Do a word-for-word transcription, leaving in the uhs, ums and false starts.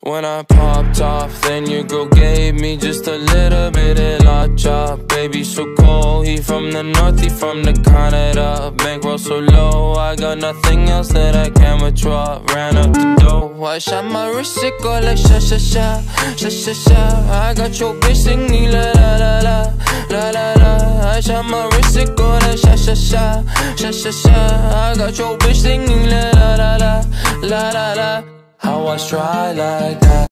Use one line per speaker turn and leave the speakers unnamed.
When I popped off, then your girl gave me just a little bit of la chop. Baby so cold, he from the north, he from the Canada. Bankroll so low, I got nothing else that I can withdraw. Ran up the dough, I shot my wrist, it go like sha sha sha, sha sha sha. I got your bitch singing la la la la, la la la. I shot my wrist, it go like sha sha sha, sha sha sha. I got your bitch singing la la la la, la la la. How I try like that.